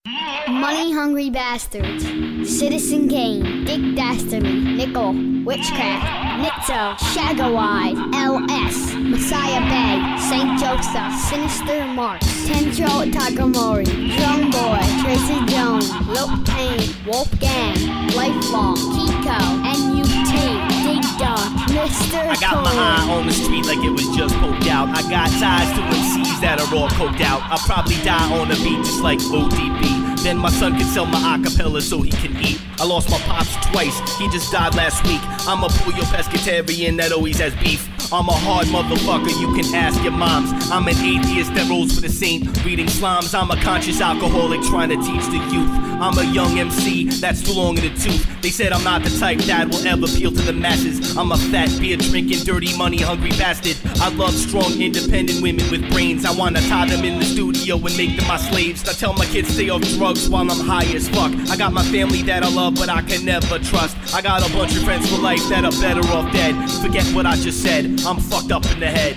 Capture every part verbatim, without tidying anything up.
Money-hungry bastards. Citizen Kane, Dick Dastardly, Nickel, Witchcraft, Nitzo, Shagawide, L S, Messiah Bay, Saint Joseph, Sinister Mark, Tenjo Takamori, Drum Boy, Tracy Jones, Lil Payne, Wolfgang, Lifelong, Kiko, N U T, Dig Dog, Mister I got my eye on the street like it was just poked out. I got ties to M Cs that are all coked out. I'll probably die on the beat just like O D B. Then my son can sell my acapella so he can eat. I lost my pops twice, he just died last week. I'm a Puyo pescatarian that always has beef. I'm a hard motherfucker, you can ask your moms. I'm an atheist that rolls with a saint, reading slimes. I'm a conscious alcoholic trying to teach the youth. I'm a young M C that's too long in the tooth. They said I'm not the type that will ever appeal to the masses. I'm a fat, beer drinking, dirty money hungry bastard. I love strong, independent women with brains. I wanna tie them in the studio and make them my slaves. I tell my kids stay off drugs while I'm high as fuck. I got my family that I love but I can never trust. I got a bunch of friends for life that are better off dead. Forget what I just said, I'm fucked up in the head.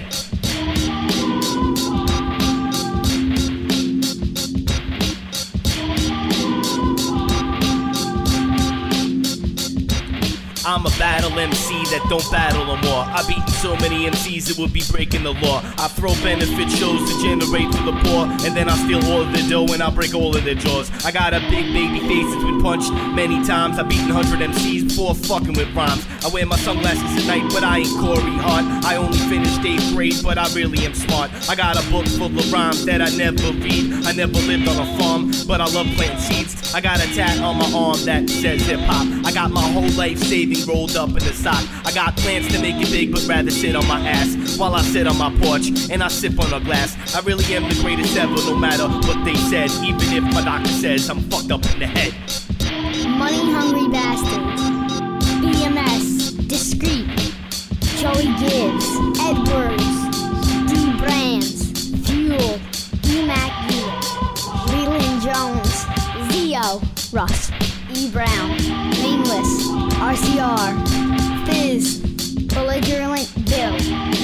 I'm a battle M C that don't battle no more. I've beaten so many M Cs it would be breaking the law. I throw benefit shows to generate for the poor, and then I steal all of their dough and I break all of their jaws. I got a big baby face that's been punched many times. I've beaten one hundred M Cs before fucking with rhymes. I wear my sunglasses at night but I ain't Corey Hart. I only finished eighth grade but I really am smart. I got a book full of rhymes that I never read. I never lived on a farm but I love planting seeds. I got a tat on my arm that says hip hop. I got my whole life saving rolled up in the sock. I got plans to make it big but rather sit on my ass while I sit on my porch and I sip on a glass. I really am the greatest ever no matter what they said, even if my doctor says I'm fucked up in the head. Money-hungry bastards. B M S, Discreet, Joey Gibbs, Edwards, D Brands, Fuel, E Mac Hewitt, Leland Jones, Zio, Russ, E Brown, Nameless, R C R, Fizz, Belligerent Bill,